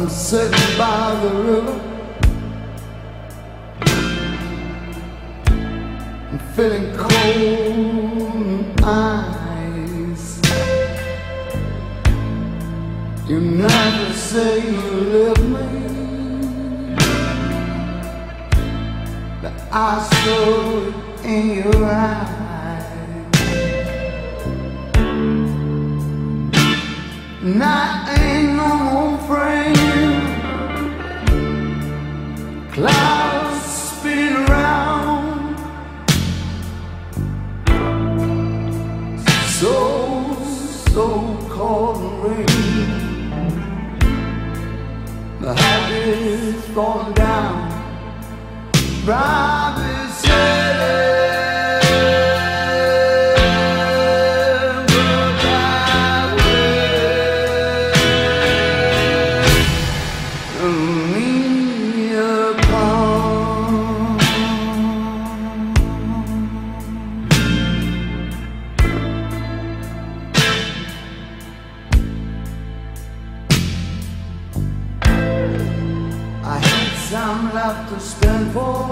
I'm sitting by the river, I'm feeling cold and ice. You never say you love me, but I saw it in your eyes. And I ain't no more friend. Clouds spin around, so cold and rain. The habit's falling down, rabbits some love to spend for.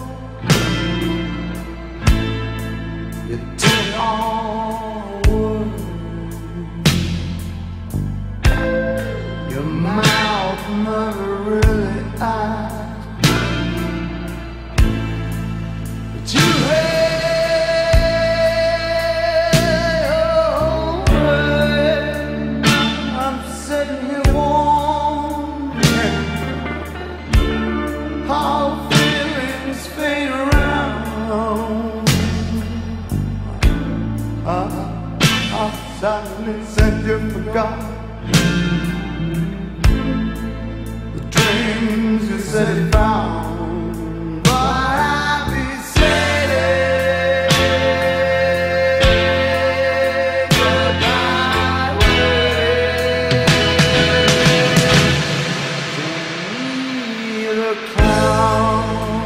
You take all words, your mouth never really asked, but you I'm sitting here wondering how feelings fade around. I suddenly said you forgot the dreams you said you found, but I'll be saying goodbye to the clown.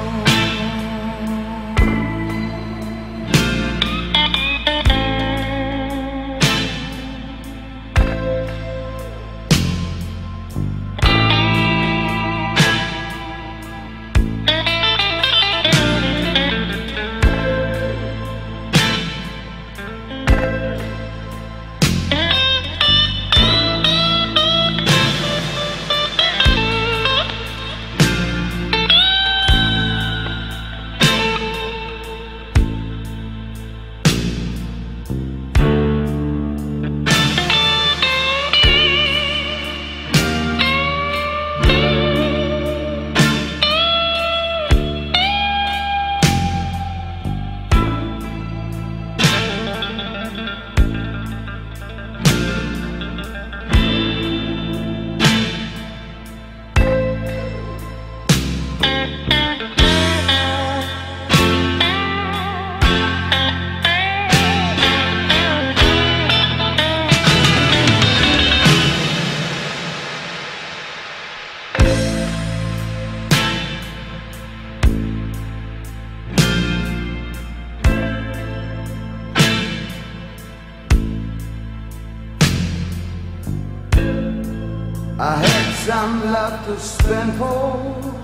I had some love to spend for.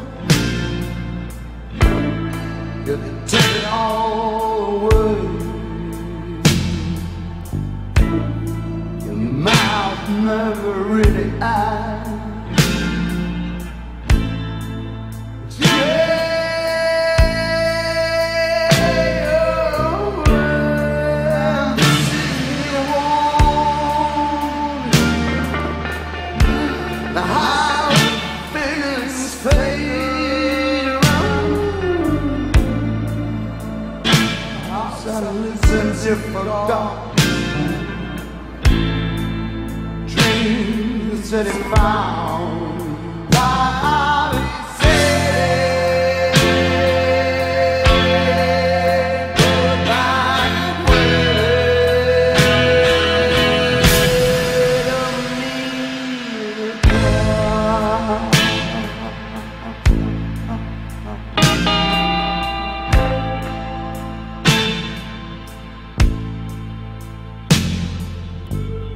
You take it all away. Your mouth never really asked. How feelings fade around. Suddenly since you forgot dreams that he found. I'll be saying goodbye to me.